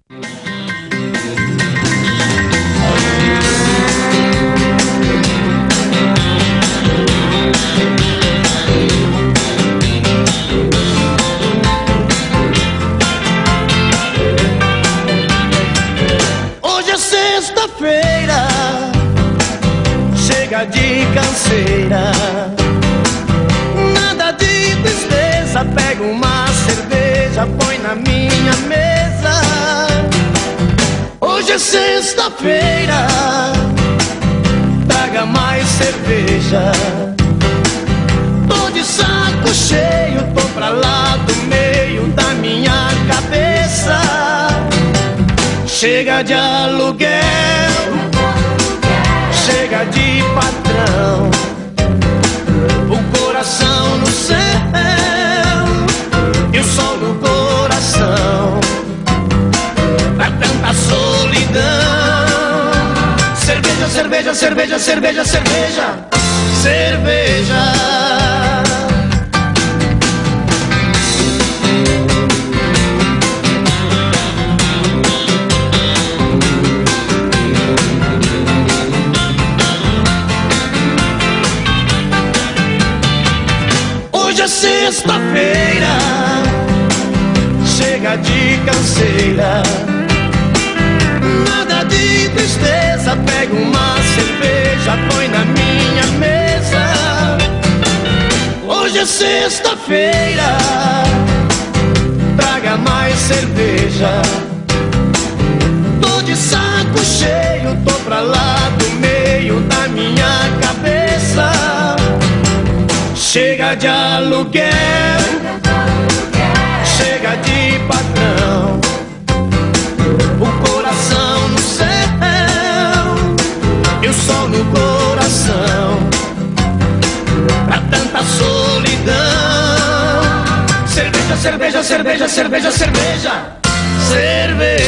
Hoje é sexta-feira, chega de canseira, nada de tristeza. Pega uma cerveja, põe na minha mesa. Hoje é sexta-feira, traga mais cerveja. Tô de saco cheio, tô pra lá do meio da minha cabeça. Chega de aluguel, chega de patrão, o coração no céu e o sol no coração. Pra tanta solidão. Cerveja, cerveja, cerveja, cerveja, cerveja, cerveja. Hoje é sexta-feira, chega de canseira, nada de tristeza. Pega uma cerveja, põe na minha mesa. Hoje é sexta-feira, traga mais cerveja. Tô de saco cheio, tô pra lá do meio da minha cabeça. Chega de aluguel, chega de patrão, o coração no céu e o sol no coração. Pra tanta solidão. Cerveja, cerveja, cerveja, cerveja, cerveja, cerveja.